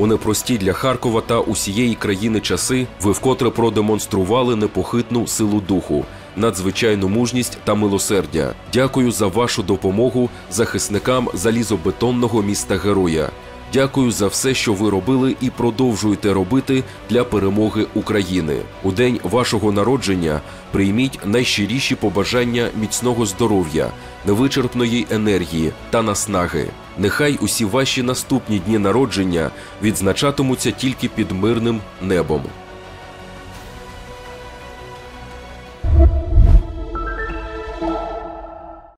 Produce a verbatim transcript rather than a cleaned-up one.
У непрості для Харкова та усієї країни часи ви вкотре продемонстрували непохитну силу духу, надзвичайну мужність та милосердя. Дякую за вашу допомогу захисникам залізобетонного міста-героя. Дякую за все, що ви робили і продовжуєте робити для перемоги України. У день вашого народження прийміть найщиріші побажання міцного здоров'я, невичерпної енергії та наснаги. Нехай усі ваші наступні дні народження відзначатимуться тільки під мирним небом.